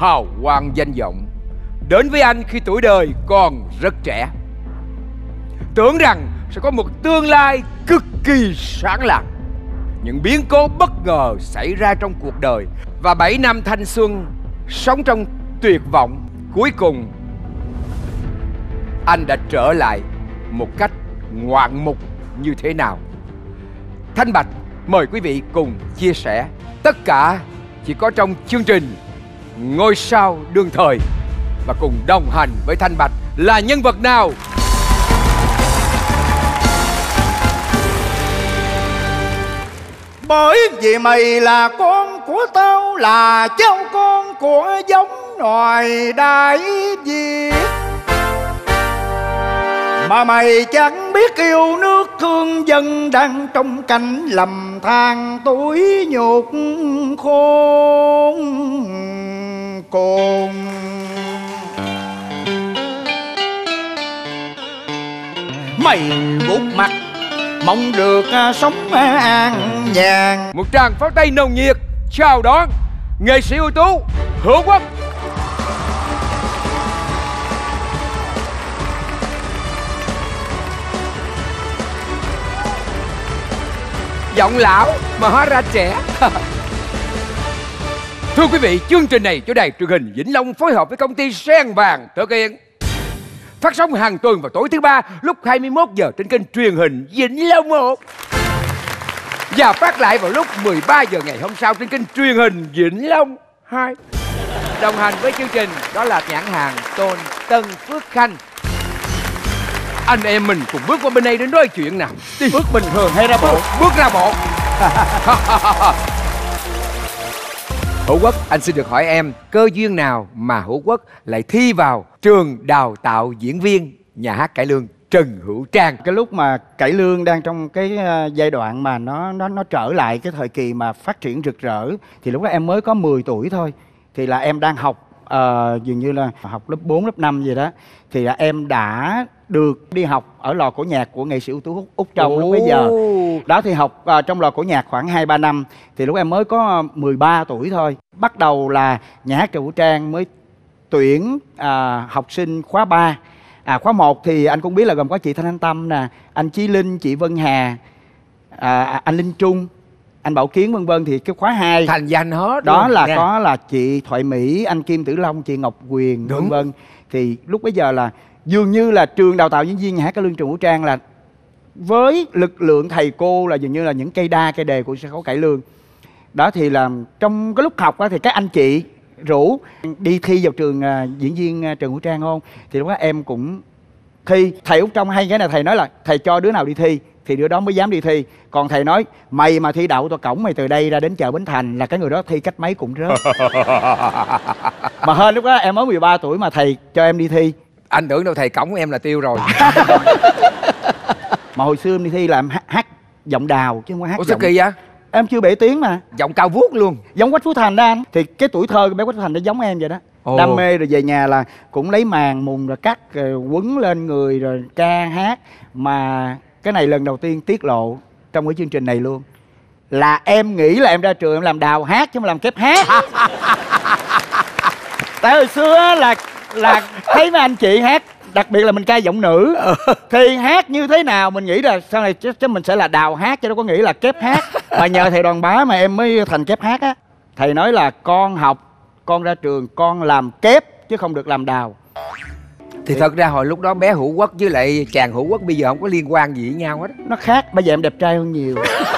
hào quang danh vọng đến với anh khi tuổi đời còn rất trẻ. Tưởng rằng sẽ có một tương lai cực kỳ sáng lạng. Những biến cố bất ngờ xảy ra trong cuộc đời và 7 năm thanh xuân sống trong tuyệt vọng, cuối cùng anh đã trở lại một cách ngoạn mục như thế nào? Thanh Bạch mời quý vị cùng chia sẻ. Tất cả chỉ có trong chương trình Ngôi Sao Đương Thời. Và cùng đồng hành với Thanh Bạch là nhân vật nào? Bởi vì mày là con của tao, là cháu con của giống loài Đại Việt. Mà mày chẳng biết yêu nước thương dân đang trong cảnh lầm than tuổi nhục khôn cùng. Mày gục mặt mong được sống an nhàn. Một tràng pháo tay nồng nhiệt chào đón nghệ sĩ ưu tú Hữu Quốc. Giọng lão mà hóa ra trẻ. Thưa quý vị, chương trình này do đài truyền hình Vĩnh Long phối hợp với công ty Sen Vàng thực hiện. Phát sóng hàng tuần vào tối thứ ba lúc 21 giờ trên kênh truyền hình Vĩnh Long 1. Và phát lại vào lúc 13 giờ ngày hôm sau trên kênh truyền hình Vĩnh Long 2. Đồng hành với chương trình đó là nhãn hàng Tôn Tân Phước Khanh. Anh em mình cùng bước qua bên đây để nói chuyện nào. Bước bình thường hay ra bộ? Bước ra bộ. Hữu Quốc, anh xin được hỏi em, cơ duyên nào mà Hữu Quốc lại thi vào trường đào tạo diễn viên nhà hát cải lương Trần Hữu Trang? Cái lúc mà cải lương đang trong cái giai đoạn mà nó trở lại cái thời kỳ mà phát triển rực rỡ, thì lúc đó em mới có 10 tuổi thôi. Thì là em đang học dường như là học lớp 4, lớp 5 gì đó. Thì là em đã được đi học ở lò cổ nhạc của nghệ sĩ ưu tú Út Trong lúc bấy giờ. Đó thì học trong lò cổ nhạc khoảng 2-3 năm. Thì lúc em mới có 13 tuổi thôi. Bắt đầu là nhà hát Trần Hữu Trang mới tuyển học sinh khóa 3. Khóa 1 thì anh cũng biết là gồm có chị Thanh Thanh Tâm nè, anh Chí Linh, chị Vân Hà, anh Linh Trung, anh Bảo Kiến vân vân. Thì cái khóa 2 thành danh hết đó là nha. Có là chị Thoại Mỹ, anh Kim Tử Long, chị Ngọc Quyền vân vân. Thì lúc bấy giờ là dường như là trường đào tạo diễn viên nhà hát cải lương Trần Hữu Trang là với lực lượng thầy cô là dường như là những cây đa cây đề của sân khấu cải lương. Đó thì là trong cái lúc học đó, thì các anh chị rủ đi thi vào trường diễn viên Trần Hữu Trang không? Thì lúc đó em cũng thi. Thầy Út Trong hay cái này, thầy nói là thầy cho đứa nào đi thi thì đứa đó mới dám đi thi. Còn thầy nói mày mà thi đậu tao cổng mày từ đây ra đến chợ Bến Thành là cái người đó thi cách mấy cũng rớt. Mà hên lúc đó em mới 13 tuổi mà thầy cho em đi thi. Anh tưởng đâu thầy cổng em là tiêu rồi. Mà hồi xưa em đi thi là em hát giọng đào chứ không có hát. Ủa sao kỳ vậy? Em chưa bể tiếng mà. Giọng cao vuốt luôn. Giống Quách Phú Thành đó anh. Thì cái tuổi thơ của bé Quách Phú Thành nó giống em vậy đó. Đam mê rồi về nhà là cũng lấy màng mùng rồi cắt rồi quấn lên người rồi ca hát. Mà cái này lần đầu tiên tiết lộ trong cái chương trình này luôn. Là em nghĩ là em ra trường em làm đào hát chứ không làm kép hát. Tại hồi xưa là thấy mấy anh chị hát, đặc biệt là mình ca giọng nữ thì hát như thế nào mình nghĩ là sau này chứ mình sẽ là đào hát chứ đâu có nghĩ là kép hát. Mà nhờ thầy Đoàn Bá mà em mới thành kép hát á. Thầy nói là con học, con ra trường con làm kép chứ không được làm đào. Thì thật ra hồi lúc đó bé Hữu Quốc với lại chàng Hữu Quốc bây giờ không có liên quan gì với nhau hết. Nó khác, bây giờ em đẹp trai hơn nhiều.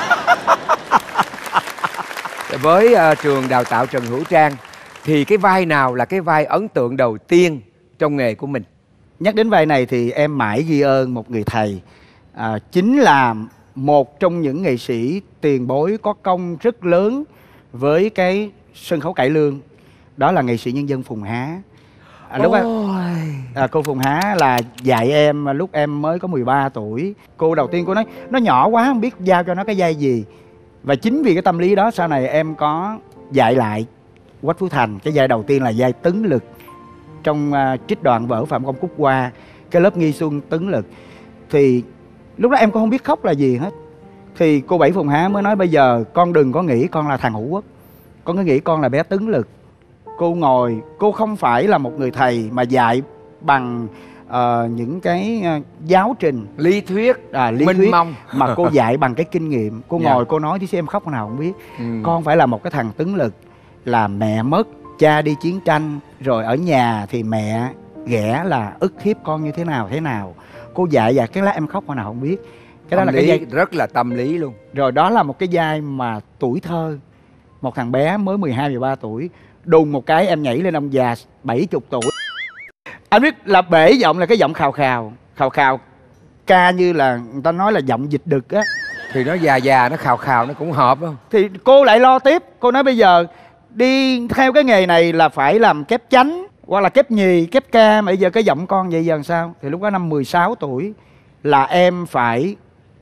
Với trường đào tạo Trần Hữu Trang thì cái vai nào là cái vai ấn tượng đầu tiên trong nghề của mình? Nhắc đến vai này thì em mãi ghi ơn một người thầy, chính là một trong những nghệ sĩ tiền bối có công rất lớn với cái sân khấu cải lương. Đó là nghệ sĩ nhân dân Phùng Há. Lúc đó, cô Phùng Há là dạy em lúc em mới có 13 tuổi. Cô đầu tiên cô nói nó nhỏ quá không biết giao cho nó cái vai gì. Và chính vì cái tâm lý đó sau này em có dạy lại Quách Phú Thành. Cái vai đầu tiên là vai Tấn Lực trong trích đoạn vở Phạm Công Cúc Hoa, cái lớp nghi xuân Tấn Lực. Thì lúc đó em cũng không biết khóc là gì hết. Thì cô Bảy Phùng Há mới nói bây giờ con đừng có nghĩ con là thằng Hữu Quốc, con cứ nghĩ con là bé Tấn Lực. Cô ngồi, cô không phải là một người thầy mà dạy bằng những cái giáo trình lý thuyết, lý minh thuyết mông. mà cô dạy bằng cái kinh nghiệm. Cô ngồi cô nói chứ em khóc nào không biết. Con phải là một cái thằng tấn lực, là mẹ mất, cha đi chiến tranh, rồi ở nhà thì mẹ ghẻ là ức hiếp con như thế nào. Cô dạy và cái lá em khóc nào không biết. Cái đó là cái giai rất là tâm lý luôn. Rồi đó là một cái giai mà tuổi thơ, một thằng bé mới 12-13 tuổi, đùng một cái em nhảy lên ông già 70 tuổi. Anh biết là bể giọng là cái giọng khào khào, ca như là người ta nói là giọng dịch đực á. Thì nó già nó khào nó cũng hợp không? Thì cô lại lo tiếp, cô nói bây giờ đi theo cái nghề này là phải làm kép chánh hoặc là kép nhì, kép ca, mà bây giờ cái giọng con vậy giờ làm sao? Thì lúc đó năm 16 tuổi là em phải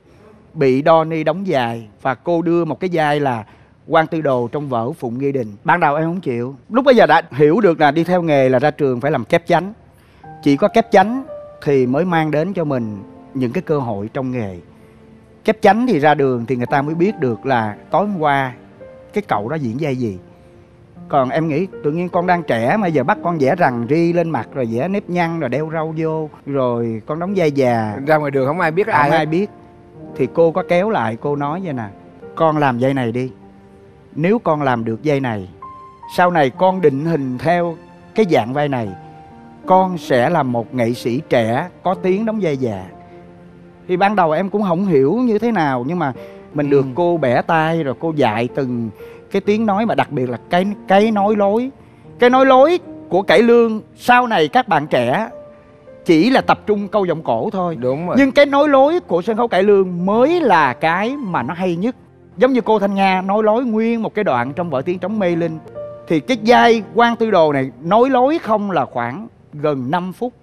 bị đo ni đóng dài, và cô đưa một cái vai là quan tư đồ trong vở Phụng Nghi Đình. Ban đầu em không chịu, lúc bây giờ đã hiểu được là đi theo nghề là ra trường phải làm kép chánh. Chỉ có kép chánh thì mới mang đến cho mình những cái cơ hội trong nghề. Kép chánh thì ra đường thì người ta mới biết được là tối hôm qua cái cậu đó diễn vai gì. Còn em nghĩ tự nhiên con đang trẻ mà giờ bắt con vẽ rằn ri lên mặt, rồi vẽ nếp nhăn, rồi đeo rau vô, rồi con đóng vai già ra ngoài đường không ai biết, không ai biết. Thì cô có kéo lại, cô nói vậy nè: con làm vai này đi, nếu con làm được vai này, sau này con định hình theo cái dạng vai này, con sẽ là một nghệ sĩ trẻ có tiếng đóng vai già. Thì ban đầu em cũng không hiểu như thế nào, nhưng mà mình được cô bẻ tay, rồi cô dạy từng cái tiếng nói, mà đặc biệt là cái nói lối. Cái nói lối của cải lương sau này các bạn trẻ chỉ là tập trung câu giọng cổ thôi. Đúng rồi. Nhưng cái nói lối của sân khấu cải lương mới là cái mà nó hay nhất. Giống như cô Thanh Nga nói lối nguyên một cái đoạn trong vở Tiếng Trống Mê Linh, thì cái vai quan tư đồ này nói lối không là khoảng gần 5 phút.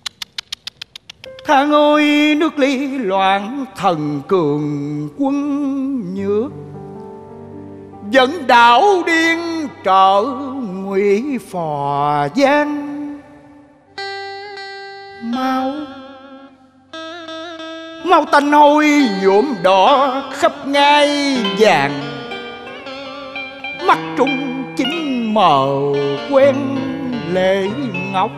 Thang ơi nước ly loạn, thần cường quân nhược, dẫn đảo điên trợ ngụy phò giang. Mau tanh hôi nhuộm đỏ khắp ngai vàng, mắt trung chính mờ quen lệ ngọc.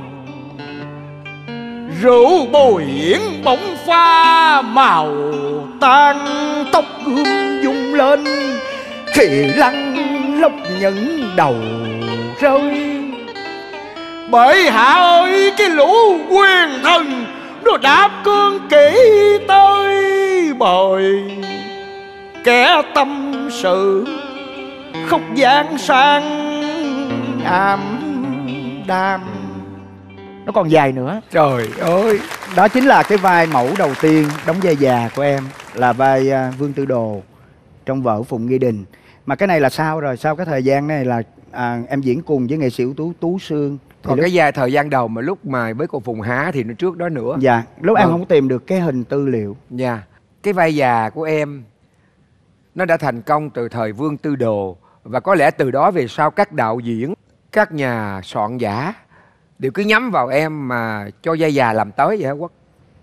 Rượu bồi yến bỗng pha màu tan, tóc gươm dung lên khi lăn lóc những đầu rơi. Bởi hạ ơi cái lũ quyền thần nó đáp cương kỹ tới, bởi kẻ tâm sự khóc gian sang ảm đạm. Nó còn dài nữa. Trời ơi, đó chính là cái vai mẫu đầu tiên đóng vai già của em, là vai Vương Tư Đồ trong vở Phụng Nghi Đình. Mà cái này là sau rồi, sau cái thời gian này là em diễn cùng với nghệ sĩ ưu tú Tú Sương. Còn cái vai thời gian đầu mà lúc mà với cô Phùng Há thì nó trước đó nữa. Dạ, lúc em không tìm được cái hình tư liệu. Dạ, cái vai già của em nó đã thành công từ thời Vương Tư Đồ, và có lẽ từ đó về sau các đạo diễn, các nhà soạn giả đều cứ nhắm vào em mà cho vai già làm tới vậy hả Quốc?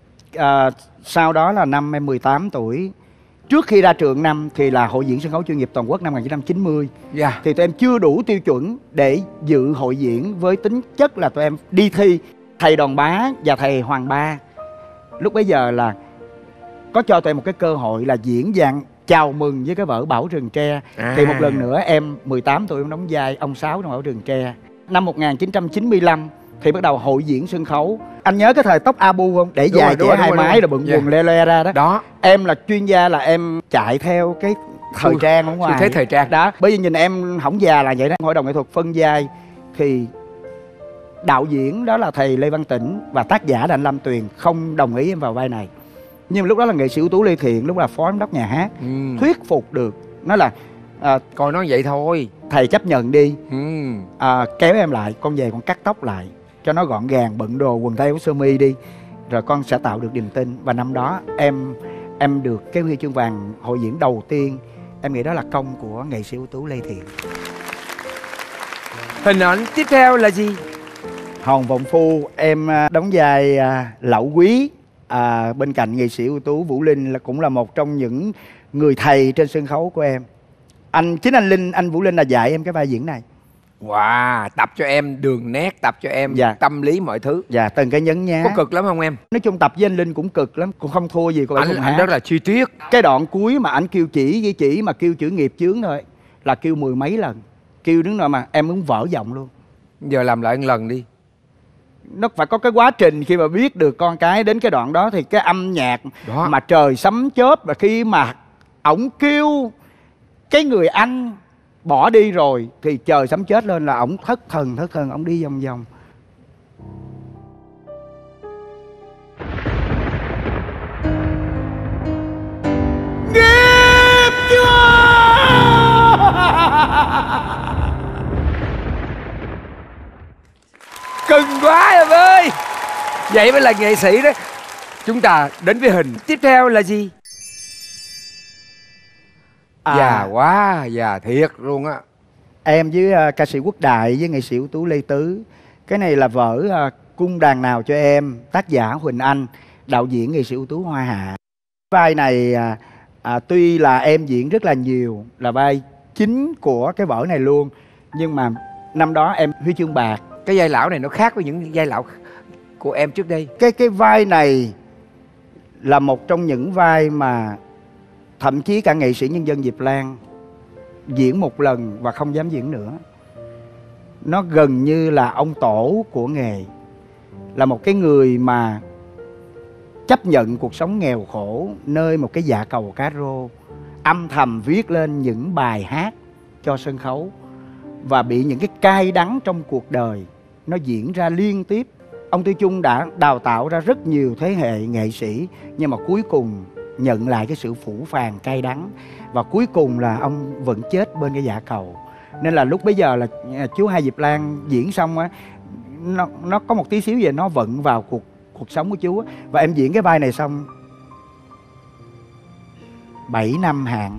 Sau đó là năm em 18 tuổi, trước khi ra trường năm thì là hội diễn sân khấu chuyên nghiệp toàn quốc năm 1990. Thì tụi em chưa đủ tiêu chuẩn để dự hội diễn, với tính chất là tụi em đi thi. Thầy Đoàn Bá và thầy Hoàng Ba lúc bấy giờ là có cho tụi em một cái cơ hội là diễn dạng chào mừng với cái vở Bảo Rừng Tre. Thì một lần nữa em 18 tuổi em đóng vai ông Sáu trong Bảo Rừng Tre. Năm 1995 thì bắt đầu hội diễn sân khấu. Anh nhớ cái thời tóc Abu không? Để dài trẻ hai mái rồi bận quần le le ra đó. Đó. Em là chuyên gia, là em chạy theo cái thời trang ở ngoài. Thế thời trang đó. Bởi vì nhìn em hỏng già là vậy đó. Hội đồng nghệ thuật phân vai thì đạo diễn đó là thầy Lê Văn Tĩnh và tác giả là anh Lâm Tuyền không đồng ý em vào vai này. Nhưng mà lúc đó là nghệ sĩ ưu tú Lê Thiện, lúc đó là phó giám đốc nhà hát, thuyết phục được. Nói là coi nói vậy thôi, thầy chấp nhận đi. Kéo em lại, con về con cắt tóc lại cho nó gọn gàng, bận đồ quần tây áo sơ mi đi, rồi con sẽ tạo được niềm tin. Và năm đó em được cái huy chương vàng hội diễn đầu tiên. Em nghĩ đó là công của nghệ sĩ ưu tú Lê Thiện. Hình ảnh tiếp theo là gì? Hòn Vọng Phu, em đóng vai Lão Quý. Bên cạnh nghệ sĩ ưu tú Vũ Linh là cũng là một trong những người thầy trên sân khấu của em. Chính anh Vũ Linh là dạy em cái vai diễn này. Wow, tập cho em đường nét, tập cho em Dạ. tâm lý mọi thứ. Dạ, từng cái nhấn nhá. Có cực lắm không em? Nói chung tập với anh Linh cũng cực lắm, cũng không thua gì cô Bảy Phòng Anh Hát. rất là chi tiết. Cái đoạn cuối mà anh kêu chỉ mà kêu chữ nghiệp chướng thôi là kêu mười mấy lần. Kêu đứng nào mà em muốn vỡ giọng luôn. Giờ làm lại một lần đi. Nó phải có cái quá trình khi mà biết được con cái đến cái đoạn đó thì cái âm nhạc Đó. mà trời sấm chớp, và khi mà ổng kêu cái người anh bỏ đi rồi thì trời sấm chết lên là ổng thất thần ổng đi vòng vòng. Nghiệp chưa? Cưng quá em ơi. Vậy mới là nghệ sĩ đó. Chúng ta đến với hình tiếp theo là gì? Già quá, già thiệt luôn á. Em với ca sĩ Quốc Đại với nghệ sĩ ưu tú Lê Tứ. Cái này là vở Cung đàn nào cho em, tác giả Huỳnh Anh, đạo diễn nghệ sĩ ưu tú Hoa Hạ. Vai này tuy là em diễn rất là nhiều, là vai chính của cái vở này luôn, nhưng mà năm đó em huy chương bạc. Cái vai lão này nó khác với những vai lão của em trước đây. Cái vai này là một trong những vai mà thậm chí cả nghệ sĩ nhân dân Diệp Lan diễn một lần và không dám diễn nữa. Nó gần như là ông tổ của nghề, là một cái người mà chấp nhận cuộc sống nghèo khổ nơi một cái dạ cầu cá rô, âm thầm viết lên những bài hát cho sân khấu và bị những cái cay đắng trong cuộc đời nó diễn ra liên tiếp. Ông Tư Chung đã đào tạo ra rất nhiều thế hệ nghệ sĩ, nhưng mà cuối cùng nhận lại cái sự phũ phàng cay đắng, và cuối cùng là ông vẫn chết bên cái dạ cầu. Nên là lúc bấy giờ là chú Hai Diệp Lan diễn xong á, nó có một tí xíu về nó vận vào cuộc sống của chú á. Và em diễn cái vai này xong 7 năm hạn.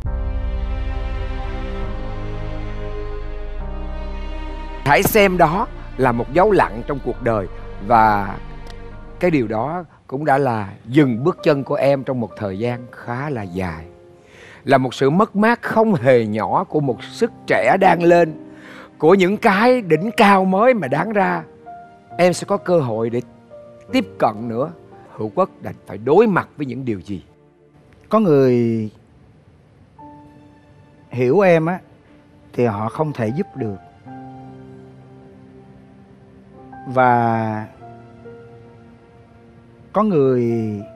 Hãy xem đó là một dấu lặng trong cuộc đời, và cái điều đó cũng đã là dừng bước chân của em trong một thời gian khá là dài. Là một sự mất mát không hề nhỏ của một sức trẻ đang lên, của những cái đỉnh cao mới mà đáng ra em sẽ có cơ hội để tiếp cận nữa. Hữu Quốc đành phải đối mặt với những điều gì? Có người hiểu em á thì họ không thể giúp được, và có người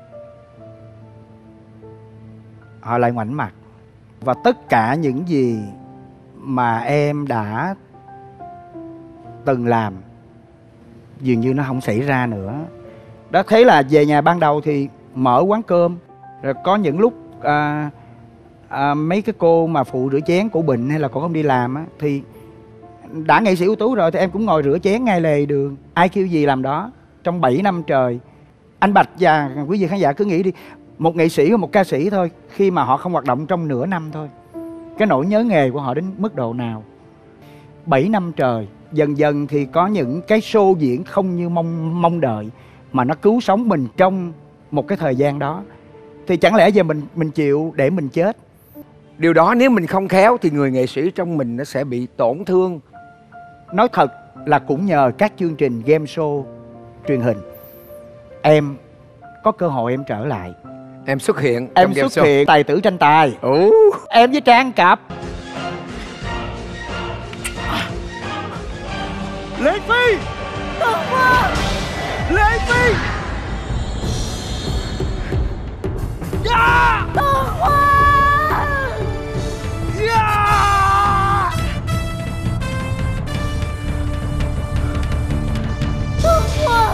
họ lại ngoảnh mặt. Và tất cả những gì mà em đã từng làm dường như nó không xảy ra nữa. Đó, thế là về nhà ban đầu thì mở quán cơm, rồi có những lúc mấy cái cô mà phụ rửa chén cổ bệnh hay là cổ không đi làm á, thì đã nghệ sĩ ưu tú rồi thì em cũng ngồi rửa chén ngay lề đường, ai kêu gì làm đó trong 7 năm trời. Anh Bạch và quý vị khán giả cứ nghĩ đi, một nghệ sĩ hoặc một ca sĩ thôi, khi mà họ không hoạt động trong nửa năm thôi, cái nỗi nhớ nghề của họ đến mức độ nào. 7 năm trời, dần dần thì có những cái show diễn không như mong đợi, mà nó cứu sống mình trong một cái thời gian đó. Thì chẳng lẽ giờ mình chịu để mình chết? Điều đó nếu mình không khéo thì người nghệ sĩ trong mình nó sẽ bị tổn thương. Nói thật là cũng nhờ các chương trình game show truyền hình, em có cơ hội em trở lại. Em xuất hiện Em trong game xuất show. hiện tài tử tranh tài. Em với Trang cặp. Lê Phi! Tốt quá! Lê Phi! Yeah! Tốt quá! Yeah! Tốt quá!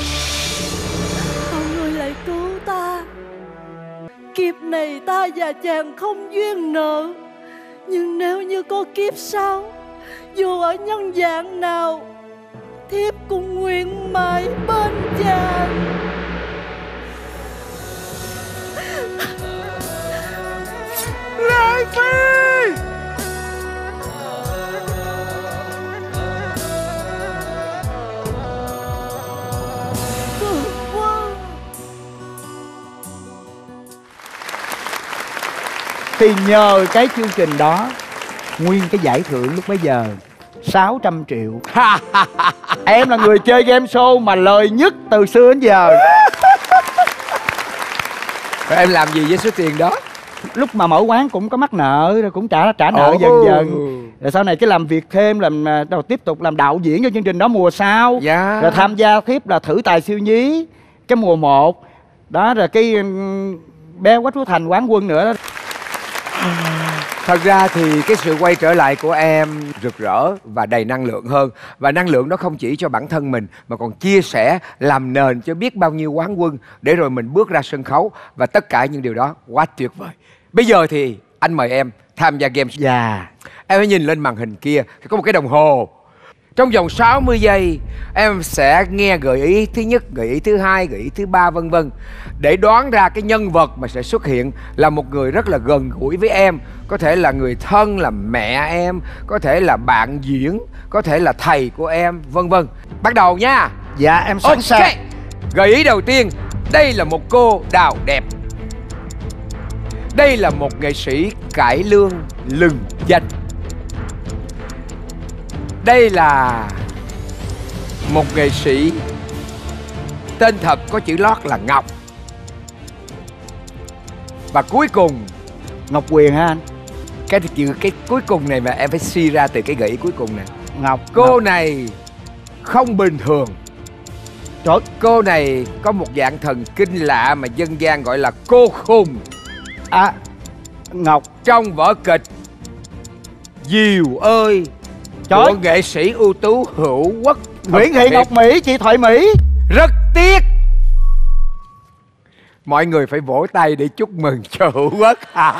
Mọi người lại cứu ta. Kiếp này ta và chàng không duyên nợ, nhưng nếu như có kiếp sau, dù ở nhân dạng nào, thiếp cũng nguyện mãi bên chàng. Lê Phi! Tốt quá! Thì nhờ cái chương trình đó, nguyên cái giải thưởng lúc bấy giờ 600 triệu. Em là người chơi game show mà lời nhất từ xưa đến giờ. Rồi em làm gì với số tiền đó? Lúc mà mở quán cũng có mắc nợ, rồi cũng trả nợ dần dần. Rồi sau này cái làm việc thêm, rồi tiếp tục làm đạo diễn cho chương trình đó mùa sau. Dạ. Rồi tham gia tiếp là thử tài siêu nhí cái mùa 1. Đó, rồi cái bé Quách Phú Thành quán quân nữa đó. Thật ra thì cái sự quay trở lại của em rực rỡ và đầy năng lượng hơn. Và năng lượng đó không chỉ cho bản thân mình mà còn chia sẻ, làm nền cho biết bao nhiêu quán quân để rồi mình bước ra sân khấu. Và tất cả những điều đó quá tuyệt vời. Bây giờ thì anh mời em tham gia game. Dạ. Em hãy nhìn lên màn hình kia, có một cái đồng hồ. Trong vòng 60 giây em sẽ nghe gợi ý thứ nhất, gợi ý thứ hai, gợi ý thứ ba vân vân, để đoán ra cái nhân vật mà sẽ xuất hiện là một người rất là gần gũi với em. Có thể là người thân, là mẹ em, có thể là bạn diễn, có thể là thầy của em, vân vân. Bắt đầu nha. Dạ em sẵn sàng. Gợi ý đầu tiên, đây là một cô đào đẹp. Đây là một nghệ sĩ cải lương lừng danh. Đây là một nghệ sĩ tên thật có chữ lót là Ngọc. Và cuối cùng, Ngọc Quyền hả anh? cái cuối cùng này mà em phải suy ra từ cái gợi ý cuối cùng này. Ngọc. Cô này không bình thường. Trời. Cô này có một dạng thần kinh lạ mà dân gian gọi là cô khùng. À, Ngọc. Trong vở kịch Diều ơi của nghệ sĩ ưu tú Hữu Quốc. Nguyễn Thị Ngọc Mỹ, chị Thoại Mỹ. Rất tiếc. Mọi người phải vỗ tay để chúc mừng cho Hữu Quốc.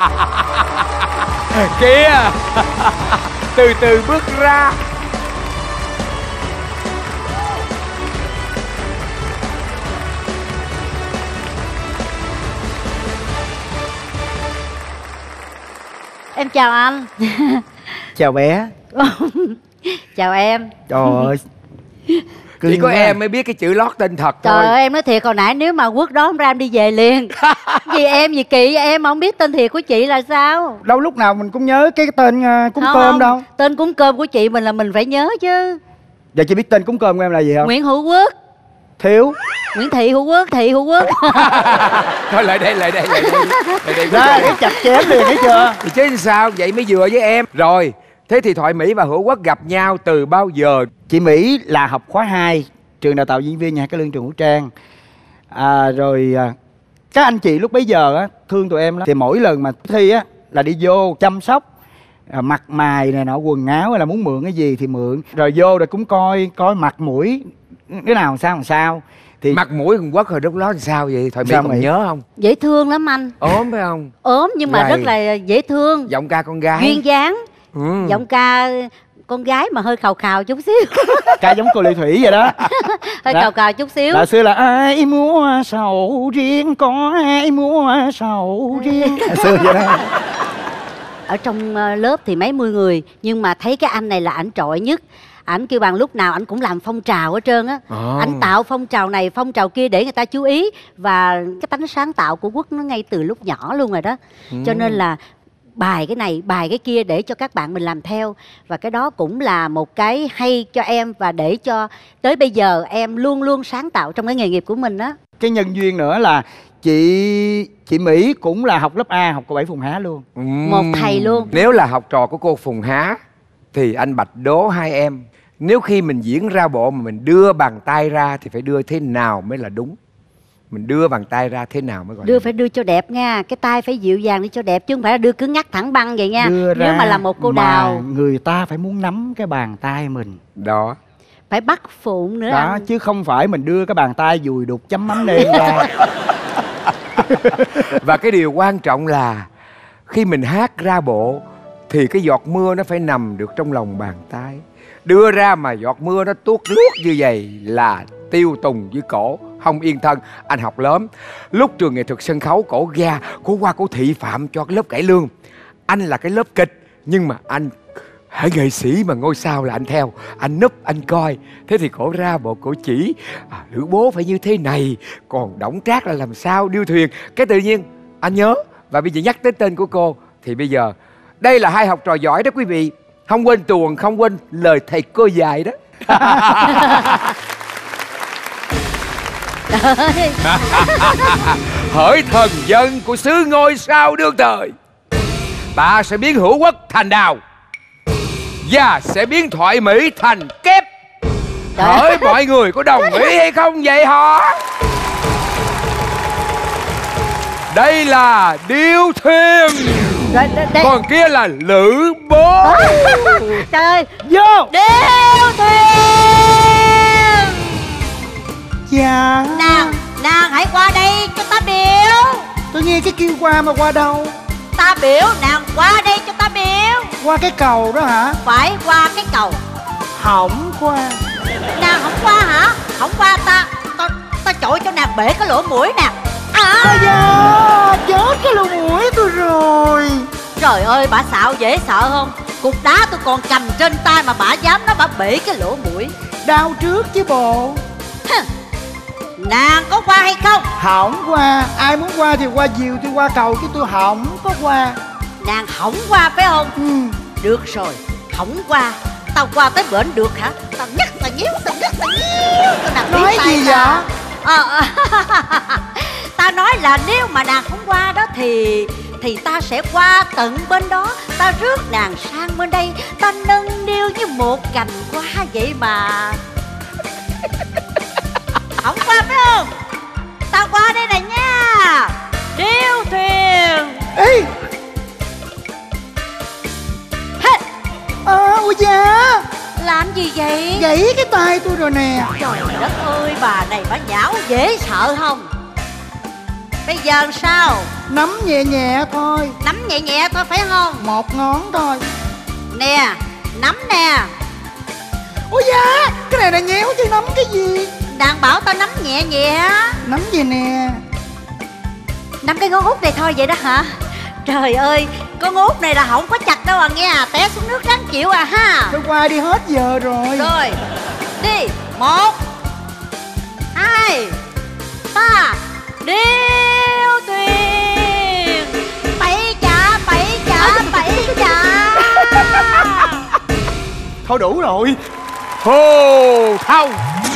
Kìa. Từ từ bước ra. Em chào anh. Chào bé. Chào em. Trời ơi. Chỉ có em mới biết cái chữ lót tên thật thôi. Trời ơi, em nói thiệt, hồi nãy nếu mà Quốc đón ra em đi về liền. Vì em gì kỳ em không biết tên thiệt của chị là sao? Đâu lúc nào mình cũng nhớ cái tên cúng Không, cơm không. đâu. Tên cúng cơm của chị mình là mình phải nhớ chứ. Giờ chị biết tên cúng cơm của em là gì không? Nguyễn Hữu Quốc. Thiếu. Nguyễn Thị Hữu Quốc, Thị Hữu Quốc. Thôi lại đây. Ra cái chặt chém liền thấy chưa? Thì chứ sao, vậy mới vừa với em. Rồi, thế thì Thoại Mỹ và Hữu Quốc gặp nhau từ bao giờ? Chị Mỹ là học khóa 2 trường đào tạo diễn viên nhà hát cải lương Trường Vũ Trang. Các anh chị lúc bấy giờ á thương tụi em lắm. Thì mỗi lần mà thi á là đi vô chăm sóc mặt mày này nọ, quần áo hay là muốn mượn cái gì thì mượn. Rồi vô rồi cũng coi mặt mũi cái nào làm sao. Thì Mặt mũi Hữu Quốc hồi lúc đó làm sao vậy? Thoại Mỹ sao còn Mỹ? nhớ không? Dễ thương lắm anh. Ốm phải không? Ốm nhưng mà Gầy. rất là dễ thương. Giọng ca con gái. Duyên dáng. Giọng ca con gái mà hơi khào khào chút xíu. ca giống cô Lệ Thủy vậy đó. Hơi Đó. khào khào chút xíu. Là xưa là ai mua sầu riêng, có ai mua sầu riêng. Xưa vậy đó. Ở trong lớp thì mấy mươi người, nhưng mà thấy cái anh này là ảnh trội nhất. Ảnh kêu bằng lúc nào ảnh cũng làm phong trào hết trơn á. Ảnh tạo phong trào này phong trào kia để người ta chú ý. Và cái tánh sáng tạo của Quốc nó ngay từ lúc nhỏ luôn rồi đó. Cho nên là bài cái này, bài cái kia để cho các bạn mình làm theo. Và cái đó cũng là một cái hay cho em. Và để cho tới bây giờ em luôn luôn sáng tạo trong cái nghề nghiệp của mình á. Cái nhân duyên nữa là chị Mỹ cũng là học lớp A, học cô Bảy Phùng Há luôn. Một thầy luôn. Nếu là học trò của cô Phùng Há thì anh Bạch đố hai em, nếu khi mình diễn ra bộ mà mình đưa bàn tay ra thì phải đưa thế nào mới là đúng? Mình đưa bàn tay ra thế nào mới gọi Đưa là phải đưa cho đẹp nha. Cái tay phải dịu dàng để cho đẹp. Chứ không phải là đưa cứ ngắt thẳng băng vậy nha. Đưa Nếu ra mà là một cô mà đào người ta phải muốn nắm cái bàn tay mình đó. phải bắt phụng nữa đó, anh. chứ không phải mình đưa cái bàn tay dùi đục chấm mắm nêm ra. Và cái điều quan trọng là khi mình hát ra bộ thì cái giọt mưa nó phải nằm được trong lòng bàn tay. Đưa ra mà giọt mưa nó tuốt luốt như vậy là tiêu tùng dưới cổ, không yên thân. Anh học lớn lúc trường nghệ thuật sân khấu, cổ ra cổ qua cổ thị phạm cho cái lớp cải lương. Anh là cái lớp kịch nhưng mà anh hãy nghệ sĩ mà ngôi sao là anh theo, anh núp anh coi. Thế thì cổ ra bộ cổ chỉ Lữ Bố phải như thế này, còn Đổng Trác là làm sao điêu thuyền. Cái tự nhiên anh nhớ. Và bây giờ nhắc tới tên của cô thì bây giờ đây là hai học trò giỏi đó quý vị. Không quên tuồng, không quên lời thầy cô dạy đó. Hỡi thần dân của xứ ngôi sao đương thời, ta sẽ biến Hữu Quốc thành đào và sẽ biến Thoại Mỹ thành kép. Hỡi mọi người có đồng ý hay không vậy hả? Đây là Điêu Thuyền, còn kia là Lữ Bố. Trời, Vô. Điêu Thuyền. Dạ. Nàng hãy qua đây cho ta biểu. Tôi nghe cái kêu qua mà qua đâu? Ta biểu nàng qua đây cho ta biểu. Qua cái cầu đó hả? Phải qua cái cầu. Hỏng qua. Nàng không qua hả? Không qua ta chội cho nàng bể cái lỗ mũi nè. Ây da, chết cái lỗ mũi tôi rồi. Trời ơi, bà xạo dễ sợ không? Cục đá tôi còn cầm trên tay mà bà dám nói bà bể cái lỗ mũi. Đau trước chứ bộ. Nàng có qua hay không? Hỏng qua. Ai muốn qua thì qua diều, tôi qua cầu chứ tôi hỏng có qua. Nàng hỏng qua phải không? Được rồi, hỏng qua. Tao qua tới bển được hả? Tao nhắc, tao nhíu, tao nhắc, tao nhíu. Nói gì vậy? Ta nói là nếu mà nàng không qua đó thì ta sẽ qua tận bên đó. Ta rước nàng sang bên đây. Ta nâng niu như một cành hoa vậy mà. Không qua phải không? Ta qua đây này nha. Điêu Thuyền. Ê. Ôi da. Làm gì vậy? Gãy cái tay tôi rồi nè. Trời đất ơi, bà này bà nhão dễ sợ không? Bây giờ làm sao? Nắm nhẹ nhẹ thôi. Nắm nhẹ nhẹ thôi phải không? Một ngón thôi. Nè, nắm nè. Ôi da, cái này là nhéo chứ nắm cái gì? Đàn bảo tao nắm nhẹ nhẹ. Nắm gì nè? Nắm cái ngón út này thôi vậy đó hả? Trời ơi, con út này là không có chặt đâu à nghe. Té xuống nước ráng chịu à ha. Tôi qua đi hết giờ rồi. Rồi, đi. 1 2 3. Điêu Thuyền. Bậy chà, bậy chà, bậy chà. Thôi đủ rồi. Hồ Thông.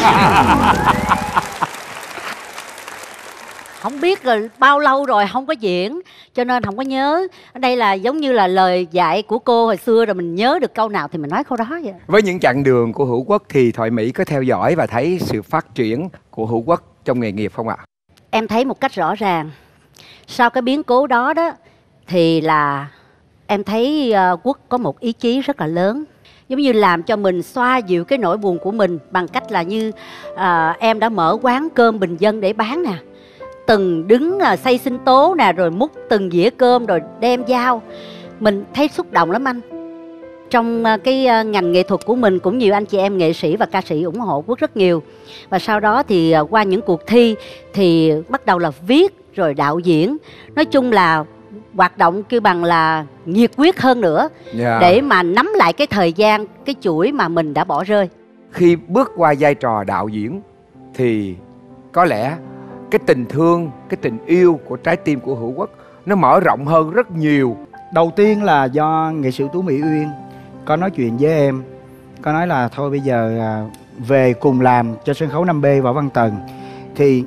Không biết rồi bao lâu rồi không có diễn cho nên không có nhớ. Ở đây là giống như là lời dạy của cô hồi xưa rồi mình nhớ được câu nào thì mình nói câu đó vậy. Với những chặng đường của Hữu Quốc thì Thoại Mỹ có theo dõi và thấy sự phát triển của Hữu Quốc trong nghề nghiệp không ạ? Em thấy một cách rõ ràng. Sau cái biến cố đó đó thì là em thấy Quốc có một ý chí rất là lớn, giống như làm cho mình xoa dịu cái nỗi buồn của mình bằng cách là như em đã mở quán cơm bình dân để bán nè, từng đứng xay sinh tố nè, rồi múc từng dĩa cơm rồi đem giao. Mình thấy xúc động lắm anh. Trong cái ngành nghệ thuật của mình cũng nhiều anh chị em nghệ sĩ và ca sĩ ủng hộ Quốc rất nhiều. Và sau đó thì qua những cuộc thi thì bắt đầu là viết rồi đạo diễn. Nói chung là hoạt động kêu bằng là nhiệt huyết hơn nữa để mà nắm lại cái thời gian, cái chuỗi mà mình đã bỏ rơi. Khi bước qua vai trò đạo diễn thì có lẽ cái tình thương, cái tình yêu của trái tim của Hữu Quốc nó mở rộng hơn rất nhiều. Đầu tiên là do nghệ sĩ Tú Mỹ Uyên có nói chuyện với em, có nói là thôi bây giờ về cùng làm cho sân khấu 5B Võ Văn Tần. Thì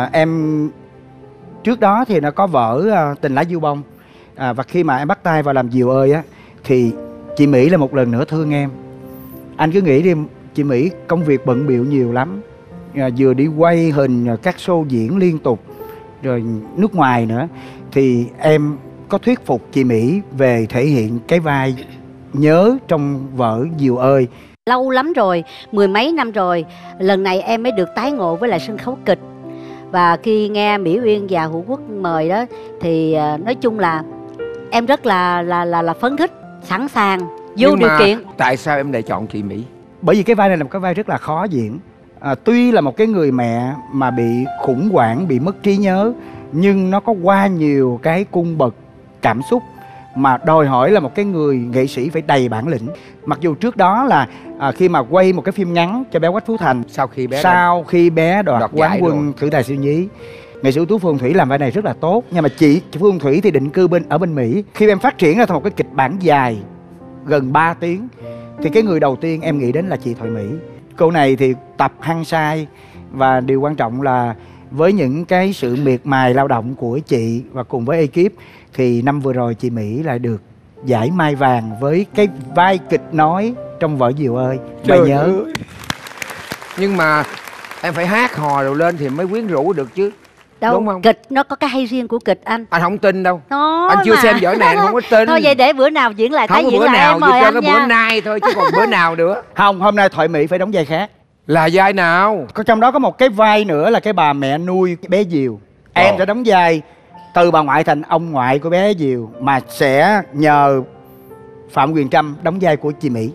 em trước đó thì nó có vở Tình Lá Du Bông, và khi mà em bắt tay vào làm Diều ơi á thì chị Mỹ là một lần nữa thương em. Anh cứ nghĩ đi, chị Mỹ công việc bận bịu nhiều lắm, vừa đi quay hình các show diễn liên tục rồi nước ngoài nữa, thì em có thuyết phục chị Mỹ về thể hiện cái vai Nhớ trong vở Diều ơi. Lâu lắm rồi, 10 mấy năm rồi, lần này em mới được tái ngộ với lại sân khấu kịch. Và khi nghe Mỹ Uyên và Hữu Quốc mời đó thì nói chung là em rất là phấn khích, sẵn sàng, vô điều kiện. Tại sao em lại chọn chị Mỹ? Bởi vì cái vai này là một cái vai rất là khó diễn. Tuy là một cái người mẹ mà bị khủng hoảng, bị mất trí nhớ, nhưng nó có qua nhiều cái cung bậc cảm xúc mà đòi hỏi là một cái người nghệ sĩ phải đầy bản lĩnh. Mặc dù trước đó là khi mà quay một cái phim ngắn cho bé Quách Phú Thành, sau khi bé đoạt quán quân Thử Tài Siêu Nhí, nghệ sĩ ưu tú Phương Thủy làm vai này rất là tốt. Nhưng mà chị Phương Thủy thì định cư ở bên Mỹ. Khi em phát triển ra thành một cái kịch bản dài gần 3 tiếng. Thì cái người đầu tiên em nghĩ đến là chị Thoại Mỹ. Cô này thì tập hăng say, và điều quan trọng là với những cái sự miệt mài lao động của chị và cùng với ekip thì năm vừa rồi chị Mỹ lại được giải Mai Vàng với cái vai kịch nói trong Vợ Diều ơi. Bà nhớ ơi. Nhưng mà em phải hát hò rồi lên thì mới quyến rũ được chứ. Đâu, đúng không? kịch nó có cái hay riêng của kịch anh. Anh không tin đâu. Nó anh chưa mà. xem vở này anh không có tin. Thôi vậy để bữa nào diễn lại, không tái có diễn bữa lại nào, em mời cho anh cái nha. bữa nay thôi chứ còn bữa nào nữa. Không, hôm nay Thoại Mỹ phải đóng vai khác. Là vai nào? Trong đó có một cái vai nữa là cái bà mẹ nuôi bé Diều. Em sẽ đóng vai từ bà ngoại thành ông ngoại của bé Diều, mà sẽ nhờ Phạm Huyền Trâm đóng vai của chị Mỹ.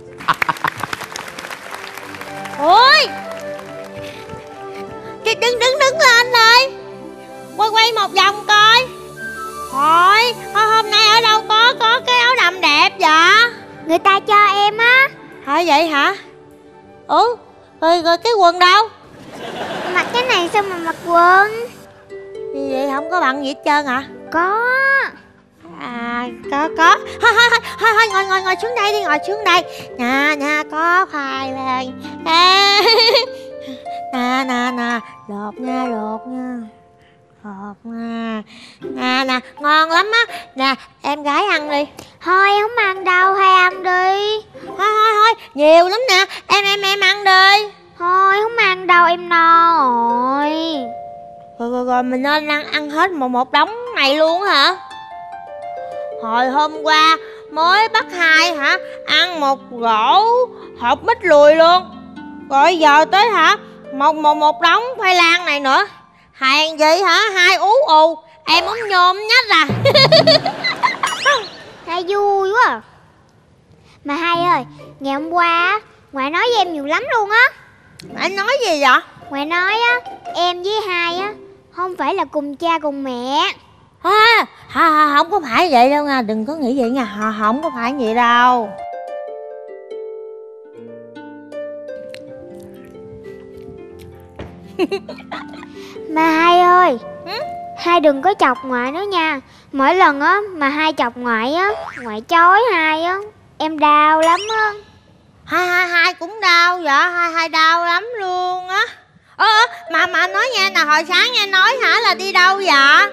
Ôi, đứng lên đi, quay một vòng coi. Thôi hôm nay ở đâu có cái áo đầm đẹp vậy? Người ta cho em á. Thôi vậy hả? Rồi cái quần đâu? Mặc cái này sao mà mặc quần? Vì vậy không có bằng gì hết trơn hả? Có. À, có. Thôi ngồi xuống đây đi, ngồi xuống đây. Nha, có khoai lang. Nè, lột nha. Hộp nha. Nè, ngon lắm á. Nè, em gái ăn đi. Thôi không ăn đâu, hay ăn đi. Thôi, nhiều lắm nè. Em ăn đi. Thôi không ăn đâu, em no rồi. Rồi mình nên ăn hết một đống này luôn hả? Hồi hôm qua mới bắt hai hả? Ăn một rổ hộp mít lùi luôn. Rồi giờ tới hả? Một đống khoai lang này nữa. Hàng gì hả? Hai ú ù. Em muốn nhôm nhách à. Hai vui quá à. Mà hai ơi, ngày hôm qua á, ngoại nói với em nhiều lắm luôn á. Anh nói gì vậy? Ngoại nói á, em với hai á không phải là cùng cha cùng mẹ. Không có phải vậy đâu nha. Đừng có nghĩ vậy nha. Không có phải vậy đâu. Mà hai ơi, hai đừng có chọc ngoại nữa nha. Mỗi lần á mà hai chọc ngoại á, ngoại chói hai á, em đau lắm á. Hai cũng đau vậy. Hai đau lắm luôn á. Mà nói nghe nè, hồi sáng nghe nói hả là đi đâu vậy?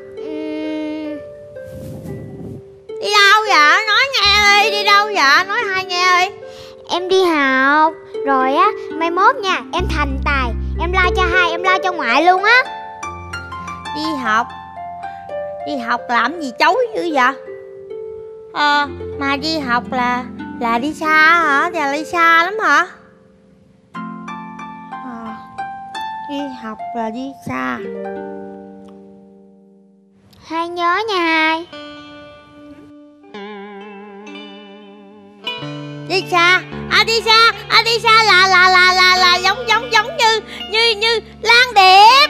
Đi đâu vậy? Nói nghe đi, đi đâu vậy? Nói hai nghe đi. Em đi học. Rồi á, mai mốt nha, em thành tài, em lo cho hai, em lo cho ngoại luôn á. Đi học? Đi học làm gì chối dữ vậy? Mà đi học là đi xa hả? Là đi xa lắm hả? Đi học là đi xa. Hai nhớ nha hai. Đi xa. Đi xa là giống như Lan Điệp.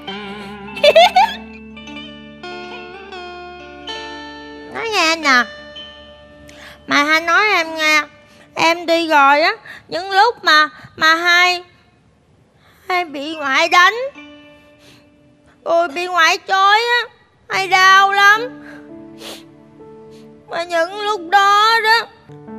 Nói nghe nè. Mà hai nói em nghe. Em đi rồi á, những lúc mà hai bị ngoại đánh, rồi bị ngoại chối á, hai đau lắm. Mà những lúc đó đó,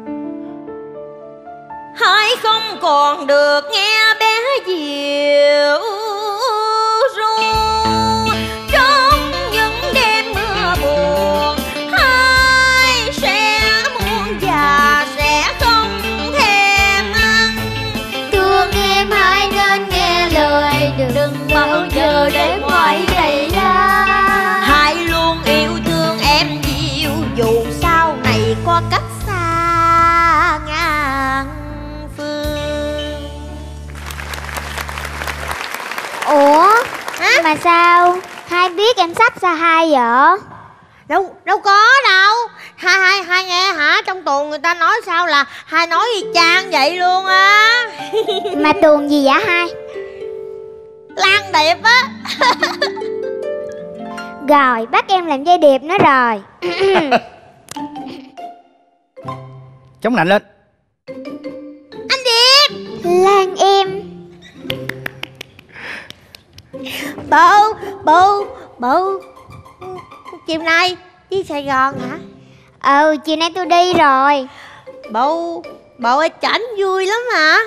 hai không còn được nghe bé Diều ru. Trong những đêm mưa buồn, hai sẽ muốn già, sẽ không thèm ăn. Thương em hai nên nghe lời, đừng bao giờ để ngoại rầy ra. Hai luôn yêu thương em Diều, dù sau này có cách xa ngàn phương. Ủa? Mà sao hai biết em sắp xa hai vậy? Đâu có đâu. Hai nghe hả? Trong tuồng người ta nói sao là hai nói y chang vậy luôn á. Mà tuồng gì vậy hai? Lan Điệp á. Rồi bắt em làm dây điệp nữa rồi. Chống nạnh lên. Anh Điệp. Lan em. Bộ chiều nay đi Sài Gòn hả? Chiều nay tôi đi rồi. Bộ chảnh vui lắm hả?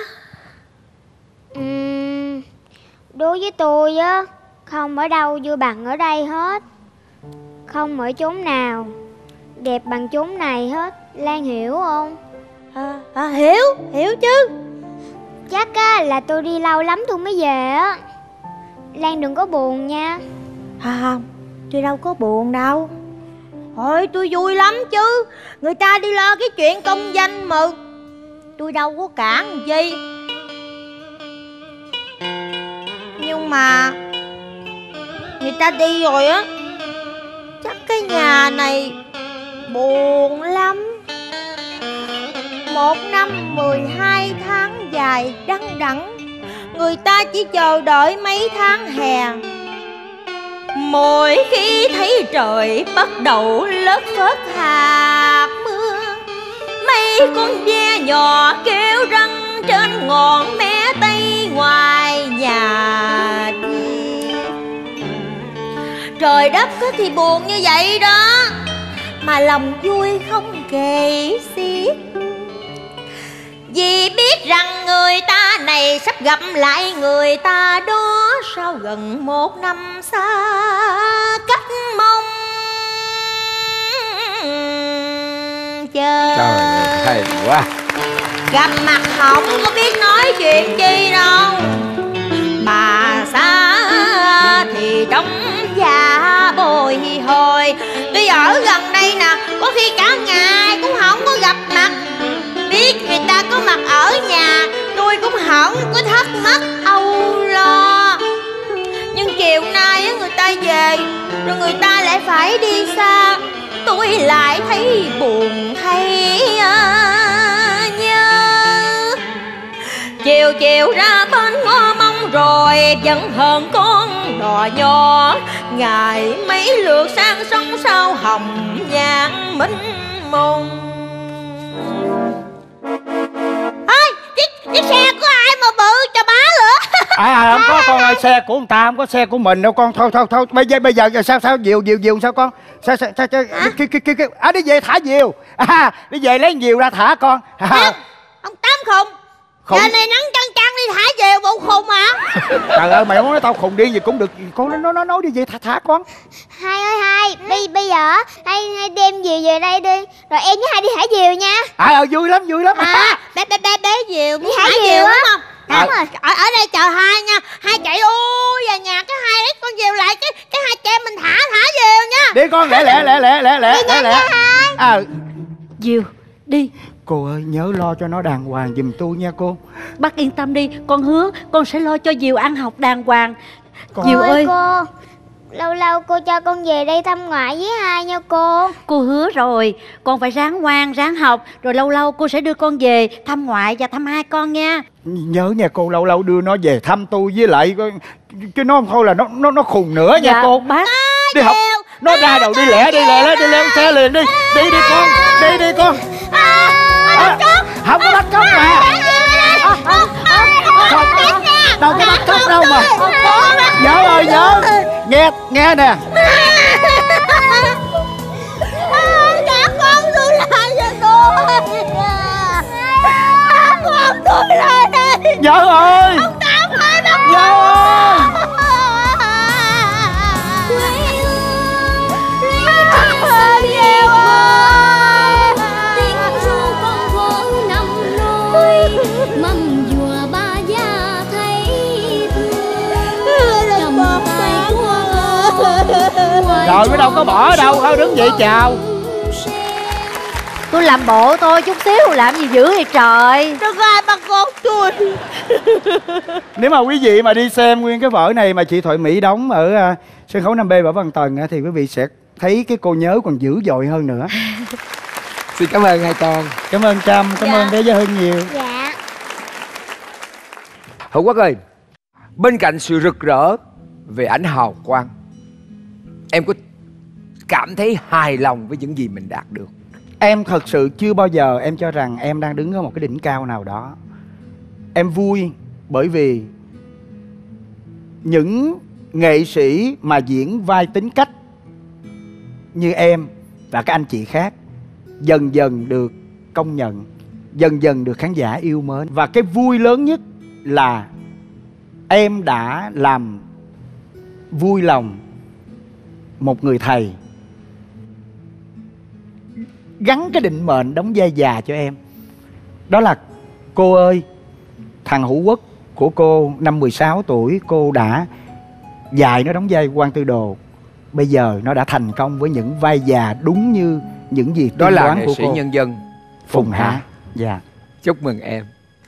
Đối với tôi á, không ở đâu vui bằng ở đây hết. Không ở chốn nào đẹp bằng chốn này hết. Lan hiểu không? Hiểu chứ. Chắc á là tôi đi lâu lắm tôi mới về á. Lan đừng có buồn nha. Không, tôi đâu có buồn đâu. Thôi tôi vui lắm chứ. Người ta đi lo cái chuyện công danh mà tôi đâu có cản gì. Nhưng mà người ta đi rồi á, chắc cái nhà này buồn lắm. 1 năm 12 tháng dài đăng đẵng, người ta chỉ chờ đợi mấy tháng hè. Mỗi khi thấy trời bắt đầu lất phất hạt mưa, mấy con ve nhỏ kêu răng trên ngọn mé tây ngoài nhà đi. Trời đất thì buồn như vậy đó, mà lòng vui không kể xiết. Vì biết rằng người ta này sắp gặp lại người ta đó sau gần 1 năm xa cách mong chờ. Trời ơi, hay quá. Gặp mặt không có biết nói chuyện chi đâu, bà xa thì trong dạ bồi hồi. Tôi ở gần đây nè, có khi cả ngày cũng không có gặp mặt. Biết người ta có mặt ở nhà, tôi cũng không có thắc mắc âu lo. Nhưng chiều nay người ta về, rồi người ta lại phải đi xa, tôi lại thấy buồn thấy nhớ. Chiều ra bên ngõ mong rồi vẫn hơn con đò nhỏ. Ngày mấy lượt sang sông sao hồng nhan minh mông. Chiếc xe của ai mà bự cho bá nữa? Không có con ơi, xe của người ta, không có xe của mình đâu con. Thôi bây giờ sao diều sao con? Sao đi về thả diều. Đi về lấy diều ra thả con. Ông Tám khùng. Giờ này nắng chang đi thả diều bộ khùng hả? Trời ơi, mày không nói tao khùng đi gì cũng được. Con nó nói đi về thả con. Hai ơi hai, bây giờ hai đem diều về đây đi, rồi em với hai đi thả diều nha. Vui lắm. Bé diều đi thả diều đúng không? Đúng rồi. Ở đây chờ hai nha. Hai chạy ui vào nhà, cái hai lấy con diều lại, cái hai cha mình thả diều nha. Đi con, lẹ. Diều, đi. Cô ơi, nhớ lo cho nó đàng hoàng giùm tôi nha cô. Bác yên tâm đi, con hứa con sẽ lo cho Diều ăn học đàng hoàng. Con... Diều ơi cô, lâu cô cho con về đây thăm ngoại với hai nha cô. Cô hứa rồi, con phải ráng ngoan, ráng học, rồi lâu cô sẽ đưa con về thăm ngoại và thăm hai con nha. Nhớ nha cô, lâu đưa nó về thăm tôi với lại, chứ nó không thôi là nó khùng nữa nha cô. Bác đi học, nó ra đầu đi lẹ xe liền đi con. Không có bắt cóc mà. Đâu có bắt cóc đâu mà. Nhớ ơi nhớ. Nghe nè. Trả con tôi lại cho tôi. Con tôi lại đây. Nhớ ơi. Ông Tám ơi, Nhớ ơi. mâm dùa ba gia thấy thương cầm tay của rồi mới đâu có bỏ đâu, thôi đứng dậy chào. Tôi làm bộ thôi, chút xíu làm gì dữ vậy trời. Đừng ai bắt con tôi. Nếu mà quý vị mà đi xem nguyên cái vở này mà chị Thoại Mỹ đóng ở sân khấu 5B Võ Văn Tần thì quý vị sẽ thấy cái cô nhớ còn dữ dội hơn nữa. Xin cảm ơn hai con. Cảm ơn Trâm, cảm ơn bé Gia Hưng nhiều. Dạ. Hữu Quốc ơi, bên cạnh sự rực rỡ về ánh hào quang, em có cảm thấy hài lòng với những gì mình đạt được? Em thật sự chưa bao giờ em cho rằng em đang đứng ở một cái đỉnh cao nào đó. Em vui bởi vì những nghệ sĩ mà diễn vai tính cách như em và các anh chị khác dần dần được công nhận, dần dần được khán giả yêu mến. Và cái vui lớn nhất là em đã làm vui lòng một người thầy gắn cái định mệnh đóng vai già cho em. Đó là cô ơi, thằng Hữu Quốc của cô năm 16 tuổi cô đã dạy nó đóng vai quan tư đồ. Bây giờ nó đã thành công với những vai già đúng như những gì đó tiên là đoán nghệ của sĩ cô. nhân dân Phùng Hạ. Dạ. Chúc mừng em.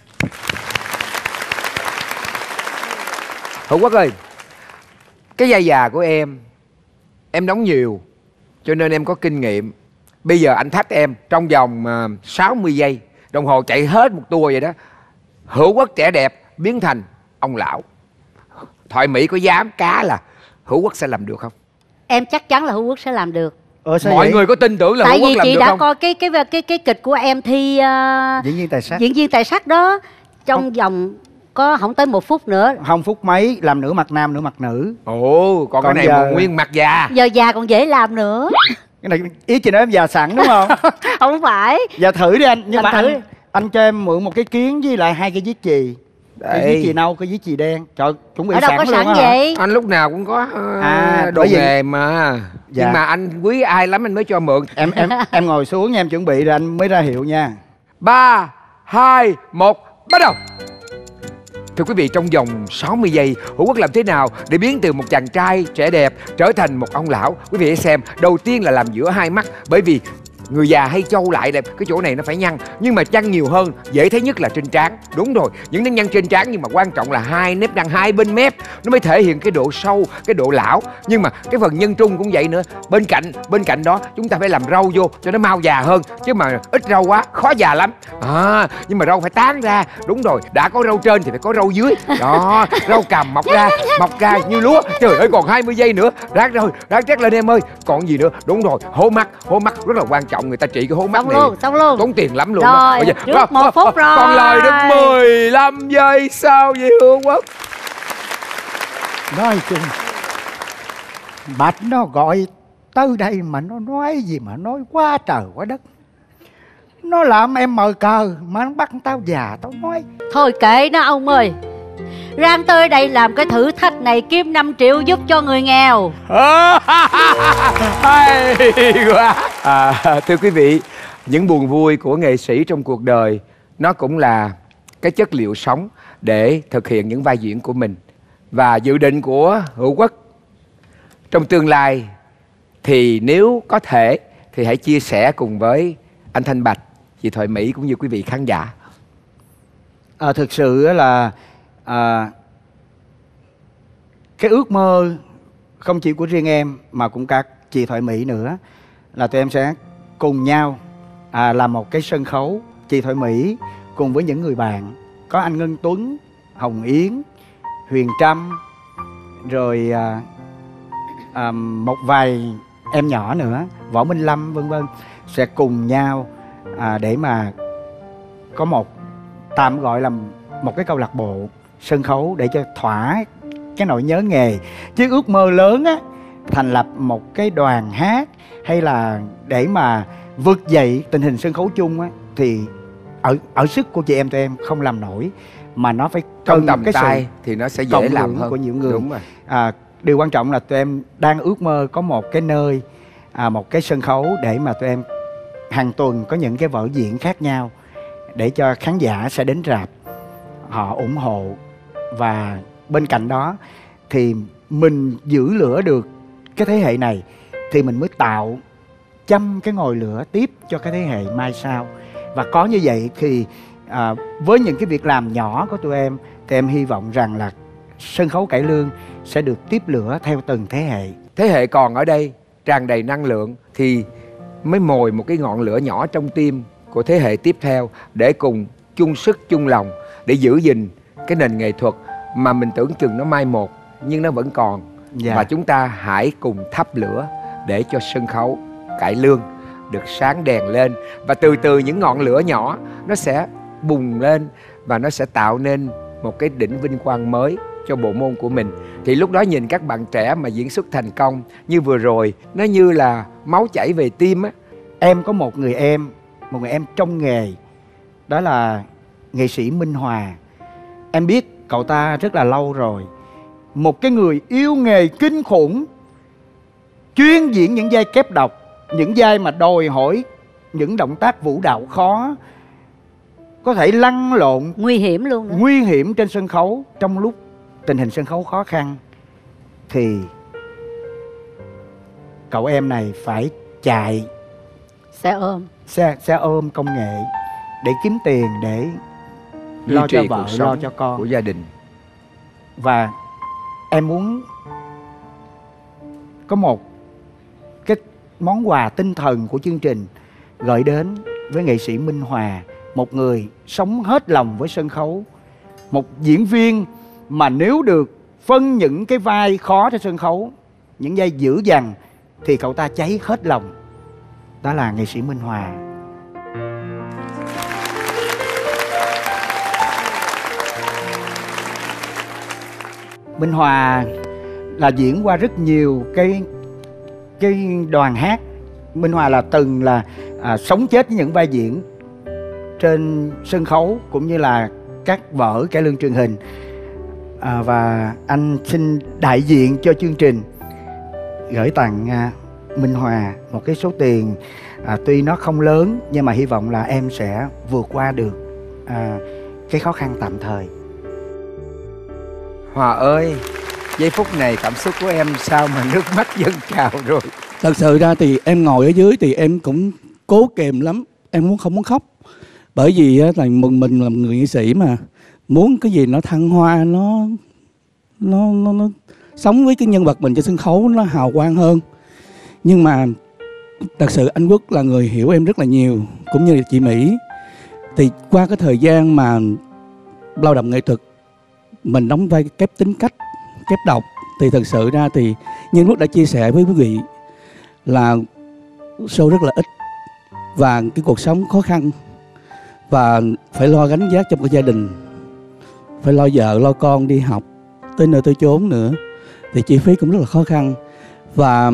Hữu Quốc ơi, cái vai già của em đóng nhiều cho nên em có kinh nghiệm. Bây giờ anh thách em trong vòng 60 giây, đồng hồ chạy hết một tour vậy đó, Hữu Quốc trẻ đẹp biến thành ông lão, Thoại Mỹ có dám cá là Hữu Quốc sẽ làm được không? Em chắc chắn là Hữu Quốc sẽ làm được. Sao Mọi vậy? người có tin tưởng là Tại Hữu Quốc vì làm chị được đã không? coi cái kịch của em thi Diễn viên tài sắc. diễn viên tài sắc đó, trong vòng có không tới 1 phút nữa. Không phút mấy làm nửa mặt nam nửa mặt nữ. Ồ, còn cái Còn này giờ- mà nguyên mặt già. Giờ già còn dễ làm nữa. Cái này ý chị nói em già sẵn đúng không? Không phải. Dạ thử đi anh. Nhưng Làm mà thử. anh cho em mượn một cái kiến với lại 2 cái viết chì. Cái Đây. viết chì nâu, cái viết chì đen. Trời, chuẩn bị Ở đâu sẵn có luôn sẵn á hả? vậy? Anh lúc nào cũng có đồ bởi vì- nghề mà. Dạ. Nhưng mà anh quý ai lắm anh mới cho mượn. Em ngồi xuống nha, em chuẩn bị rồi anh mới ra hiệu nha. 3, 2, 1, bắt đầu. Thưa quý vị, trong vòng 60 giây, Hữu Quốc làm thế nào để biến từ một chàng trai trẻ đẹp trở thành một ông lão? Quý vị hãy xem. Đầu tiên là làm giữa hai mắt, bởi vì người già hay trâu lại đẹp, cái chỗ này nó phải nhăn. Nhưng mà nhăn nhiều hơn, dễ thấy nhất là trên trán. Đúng rồi, những nếp nhăn trên trán, nhưng mà quan trọng là hai nếp nhăn hai bên mép, nó mới thể hiện cái độ sâu, cái độ lão. Nhưng mà cái phần nhân trung cũng vậy nữa. Bên cạnh đó chúng ta phải làm râu vô cho nó mau già hơn, chứ mà ít râu quá khó già lắm. Nhưng mà râu phải tán ra. Đúng rồi, đã có râu trên thì phải có râu dưới. Đó, râu cằm mọc ra như lúa. Trời ơi, còn 20 giây nữa. Ráng rồi, ráng trét lên em ơi. Còn gì nữa? Đúng rồi, hố mắt rất là quan trọng. Người ta trị cái hố mắt Xong này luôn, xong luôn. tốn tiền lắm luôn Rồi, đó. Bây giờ, trước 1 phút rồi. còn lời đến 15 giây. Sao vậy Hữu Quốc? Nói chung Bạch nó gọi tới đây mà nó nói gì mà nói quá trời quá đất. Nó làm em mờ cờ mà nó bắt tao già tao nói. Thôi kệ nó ông ơi. Rang tới đây làm cái thử thách này kiếm 5 triệu giúp cho người nghèo. Hay quá. Thưa quý vị, những buồn vui của nghệ sĩ trong cuộc đời nó cũng là cái chất liệu sống để thực hiện những vai diễn của mình. Và dự định của Hữu Quốc trong tương lai thì nếu có thể thì hãy chia sẻ cùng với anh Thanh Bạch, chị Thoại Mỹ cũng như quý vị khán giả. Thực sự là cái ước mơ không chỉ của riêng em mà cũng cả chị Thoại Mỹ nữa là tụi em sẽ cùng nhau làm một cái sân khấu. Chị Thoại Mỹ cùng với những người bạn, có anh Ngân Tuấn, Hồng Yến, Huyền Trâm, rồi một vài em nhỏ nữa, Võ Minh Lâm vân vân, sẽ cùng nhau để mà có một tạm gọi là một cái câu lạc bộ sân khấu để cho thỏa cái nỗi nhớ nghề. Chứ ước mơ lớn á, thành lập một cái đoàn hát hay là để mà vực dậy tình hình sân khấu chung á, thì ở sức của chị em tụi em không làm nổi, mà nó phải Trong cần tầm cái tay sự thì nó sẽ dễ cộng làm hưởng hơn của nhiều người. Đúng rồi. Điều quan trọng là tụi em đang ước mơ có một cái nơi, một cái sân khấu để mà tụi em hàng tuần có những cái vở diễn khác nhau để cho khán giả sẽ đến rạp họ ủng hộ. Và bên cạnh đó thì mình giữ lửa được cái thế hệ này thì mình mới tạo châm cái ngòi lửa tiếp cho cái thế hệ mai sau. Và có như vậy thì với những cái việc làm nhỏ của tụi em thì em hy vọng rằng là sân khấu cải lương sẽ được tiếp lửa theo từng thế hệ. Thế hệ còn ở đây tràn đầy năng lượng thì mới mồi một cái ngọn lửa nhỏ trong tim của thế hệ tiếp theo để cùng chung sức chung lòng để giữ gìn cái nền nghệ thuật mà mình tưởng chừng nó mai một nhưng nó vẫn còn. Dạ. Và chúng ta hãy cùng thắp lửa để cho sân khấu cải lương được sáng đèn lên, và từ từ những ngọn lửa nhỏ nó sẽ bùng lên và nó sẽ tạo nên một cái đỉnh vinh quang mới cho bộ môn của mình. Thì lúc đó nhìn các bạn trẻ mà diễn xuất thành công như vừa rồi, nó như là máu chảy về tim á. Em có một người em trong nghề, đó là nghệ sĩ Minh Hòa. Em biết cậu ta rất là lâu rồi. Một cái người yêu nghề kinh khủng, chuyên diễn những vai kép độc, những vai mà đòi hỏi những động tác vũ đạo khó, có thể lăn lộn, nguy hiểm luôn nữa. nguy hiểm trên sân khấu. Trong lúc tình hình sân khấu khó khăn thì cậu em này phải chạy xe ôm công nghệ để kiếm tiền, để lo cho vợ, lo cho con của gia đình. Và em muốn có một cái món quà tinh thần của chương trình gửi đến với nghệ sĩ Minh Hòa, một người sống hết lòng với sân khấu, một diễn viên mà nếu được phân những cái vai khó trên sân khấu, những vai dữ dằn thì cậu ta cháy hết lòng. Đó là nghệ sĩ Minh Hòa. Minh Hòa là diễn qua rất nhiều cái đoàn hát. Minh Hòa là từng là sống chết với những vai diễn trên sân khấu cũng như là các vở cải lương truyền hình. Và anh xin đại diện cho chương trình gửi tặng Minh Hòa một cái số tiền tuy nó không lớn, nhưng mà hy vọng là em sẽ vượt qua được cái khó khăn tạm thời. Hòa ơi, giây phút này cảm xúc của em sao mà nước mắt dâng trào rồi? Thật sự ra thì em ngồi ở dưới thì em cũng cố kềm lắm, em không muốn khóc. Bởi vì là mình là người nghệ sĩ mà muốn cái gì nó thăng hoa, nó sống với cái nhân vật mình trên sân khấu nó hào quang hơn. Nhưng mà thật sự anh Quốc là người hiểu em rất là nhiều, cũng như là chị Mỹ. Thì qua cái thời gian mà lao động nghệ thuật, mình đóng vai kép tính cách, kép độc, thì thật sự ra thì như anh Quốc đã chia sẻ với quý vị là show rất là ít và cái cuộc sống khó khăn, và phải lo gánh vác trong cái gia đình, phải lo vợ lo con đi học tới nơi tới chốn nữa, thì chi phí cũng rất là khó khăn. Và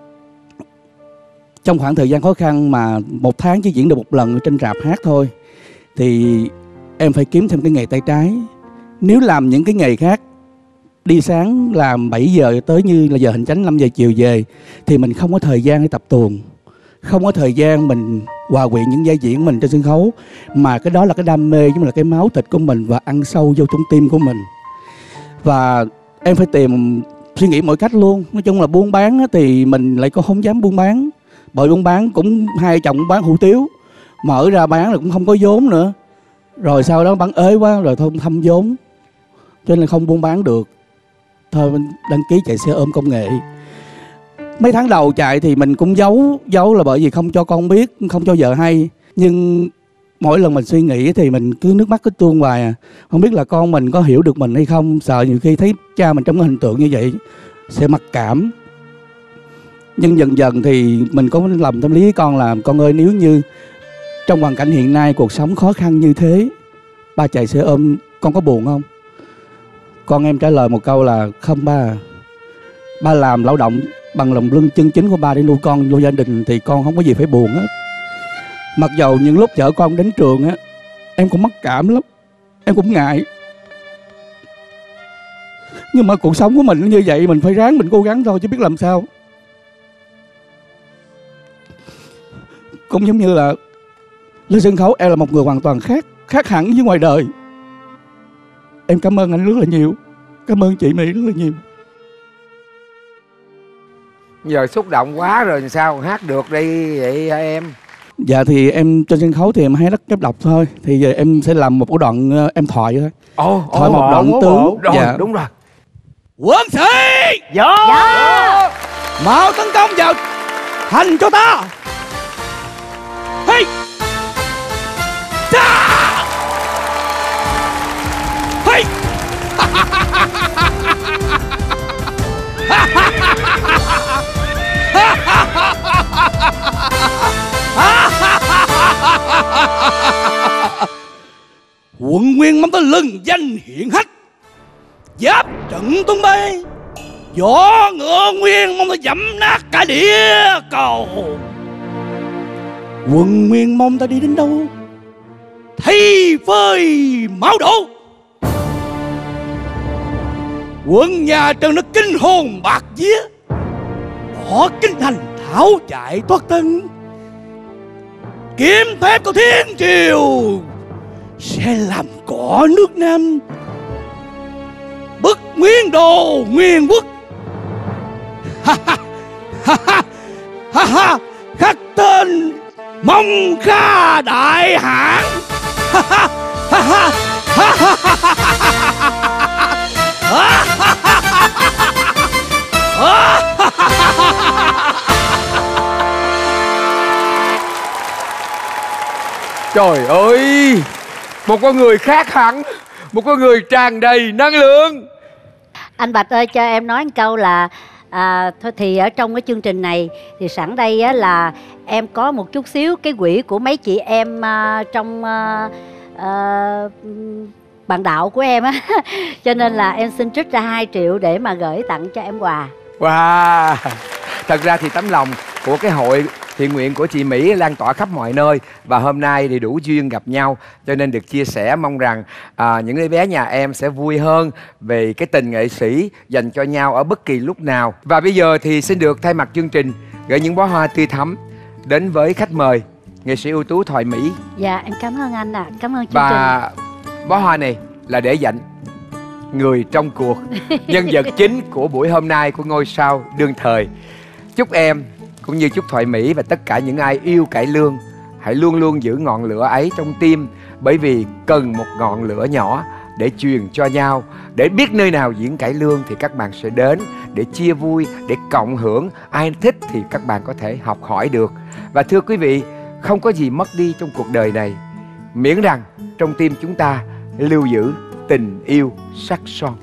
trong khoảng thời gian khó khăn mà một tháng chỉ diễn được một lần trên rạp hát thôi, thì em phải kiếm thêm cái nghề tay trái. Nếu làm những cái nghề khác, đi sáng làm 7 giờ tới như là giờ hành chánh 5 giờ chiều về, thì mình không có thời gian để tập tuồng, không có thời gian mình hòa quyện những vai diễn mình trên sân khấu. Mà cái đó là cái đam mê, chứ là cái máu thịt của mình và ăn sâu vô trong tim của mình. Và em phải tìm suy nghĩ mọi cách luôn. Nói chung là buôn bán thì mình lại không dám buôn bán, bởi buôn bán cũng hai chồng bán hủ tiếu, mở ra bán là cũng không có vốn nữa. Rồi sau đó bán ế quá rồi thôi thâm vốn, cho nên là không buôn bán được. Thôi mình đăng ký chạy xe ôm công nghệ. Mấy tháng đầu chạy thì mình cũng giấu là bởi vì không cho con biết, không cho vợ hay. Nhưng mỗi lần mình suy nghĩ thì mình cứ nước mắt cứ tuôn hoài à. Không biết là con mình có hiểu được mình hay không. Sợ nhiều khi thấy cha mình trong cái hình tượng như vậy sẽ mặc cảm. Nhưng dần dần thì mình có làm tâm lý với con là con ơi, nếu như trong hoàn cảnh hiện nay cuộc sống khó khăn như thế, ba chạy xe ôm con có buồn không? Con em trả lời một câu là không ba. Ba làm lao động bằng lòng lương chân chính của ba để nuôi con, nuôi gia đình, thì con không có gì phải buồn hết. Mặc dầu những lúc chở con đến trường á, em cũng mắc cảm lắm, em cũng ngại. Nhưng mà cuộc sống của mình như vậy, mình phải ráng, mình cố gắng thôi chứ biết làm sao. Cũng giống như là lên sân khấu em là một người hoàn toàn khác hẳn với ngoài đời. Em cảm ơn anh rất là nhiều, cảm ơn chị Mỹ rất là nhiều. Giờ xúc động quá rồi sao hát được đây vậy hả em? Dạ thì em trên sân khấu thì em hay rất kép độc thôi. Thì giờ em sẽ làm một cái đoạn em thoại thôi. Thoại một đoạn tướng. Rồi, dạ. đúng rồi. Quân sĩ! Dạ! Mau tấn công vào thành cho ta! Hey! Ta! Hey! Quận Nguyên mong tới lừng danh hiển hách, giáp trận tung bay, võ ngựa Nguyên mong tới dẫm nát cả địa cầu. Quận Nguyên mong ta đi đến đâu, Thi phơi máu đổ. Quân nhà Trần nó kinh hồn bạc vía, bỏ kinh thành tháo chạy thoát thân. Kiếm phép của thiên triều sẽ làm cỏ nước Nam, bức nguyên đồ nguyên quốc. Ha ha ha ha ha ha, khắc tên Mông Kha đại hãn. Ha ha ha ha ha ha Trời ơi, một con người khác hẳn, một con người tràn đầy năng lượng. Anh Bạch ơi, cho em nói một câu là thôi thì ở trong cái chương trình này thì sẵn đây á, là em có một chút xíu cái quỹ của mấy chị em trong bạn đạo của em á. Cho nên là em xin trích ra 2 triệu để mà gửi tặng cho em quà. Wow, thật ra thì tấm lòng của cái hội thiện nguyện của chị Mỹ lan tỏa khắp mọi nơi. Và hôm nay thì đủ duyên gặp nhau, cho nên được chia sẻ. Mong rằng những đứa bé nhà em sẽ vui hơn về cái tình nghệ sĩ dành cho nhau ở bất kỳ lúc nào. Và bây giờ thì xin được thay mặt chương trình gửi những bó hoa tươi thắm đến với khách mời nghệ sĩ ưu tú Thoại Mỹ. Dạ em cảm ơn anh ạ. Cảm ơn chương Và bó hoa này là để dành người trong cuộc, nhân vật chính của buổi hôm nay của Ngôi Sao Đương Thời. Chúc em cũng như chúc Thoại Mỹ và tất cả những ai yêu cải lương hãy luôn luôn giữ ngọn lửa ấy trong tim, bởi vì cần một ngọn lửa nhỏ để truyền cho nhau, để biết nơi nào diễn cải lương thì các bạn sẽ đến để chia vui, để cộng hưởng. Ai thích thì các bạn có thể học hỏi được. Và thưa quý vị, không có gì mất đi trong cuộc đời này, miễn rằng trong tim chúng ta lưu giữ tình yêu sắc son.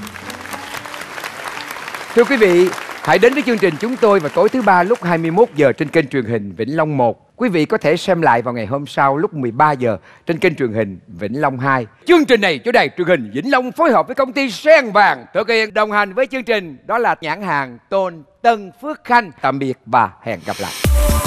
Thưa quý vị, hãy đến với chương trình chúng tôi vào tối thứ Ba lúc 21 giờ trên kênh truyền hình Vĩnh Long 1. Quý vị có thể xem lại vào ngày hôm sau lúc 13 giờ trên kênh truyền hình Vĩnh Long 2. Chương trình này do đài truyền hình Vĩnh Long phối hợp với công ty Sen Vàng thực hiện. Đồng hành với chương trình đó là nhãn hàng Tôn Tân Phước Khanh. Tạm biệt và hẹn gặp lại.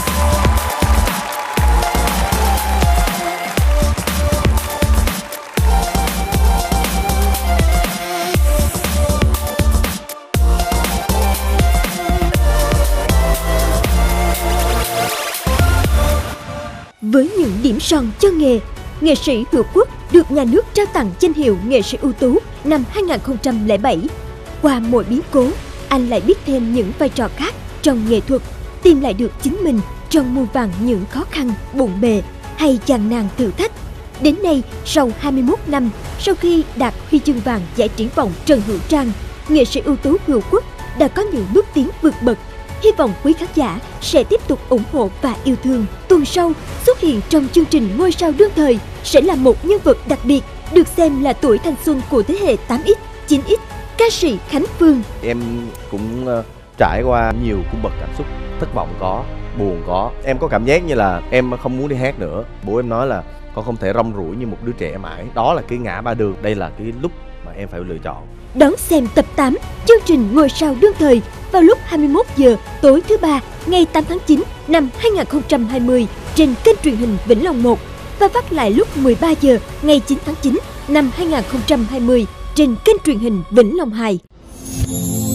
Với những điểm son cho nghề, nghệ sĩ Hữu Quốc được nhà nước trao tặng danh hiệu nghệ sĩ ưu tú năm 2007. Qua mỗi biến cố, anh lại biết thêm những vai trò khác trong nghệ thuật, tìm lại được chính mình trong muôn vàn những khó khăn, bộn bề hay gian nan thử thách. Đến nay, sau 21 năm, sau khi đạt huy chương vàng giải triển vọng Trần Hữu Trang, nghệ sĩ ưu tú Hữu Quốc đã có những bước tiến vượt bậc. Hy vọng quý khán giả sẽ tiếp tục ủng hộ và yêu thương. Tuần sau, xuất hiện trong chương trình Ngôi Sao Đương Thời sẽ là một nhân vật đặc biệt, được xem là tuổi thanh xuân của thế hệ 8X, 9X, ca sĩ Khánh Phương. Em cũng trải qua nhiều cung bậc cảm xúc, thất vọng có, buồn có. Em có cảm giác như là em không muốn đi hát nữa. Bố em nói là con không thể rong ruổi như một đứa trẻ mãi. Đó là cái ngã ba đường, đây là cái lúc mà em phải lựa chọn. Đón xem tập 8 chương trình Ngôi Sao Đương Thời vào lúc 21 giờ tối thứ Ba ngày 8 tháng 9 năm 2020 trên kênh truyền hình Vĩnh Long 1 và phát lại lúc 13 giờ ngày 9 tháng 9 năm 2020 trên kênh truyền hình Vĩnh Long 2.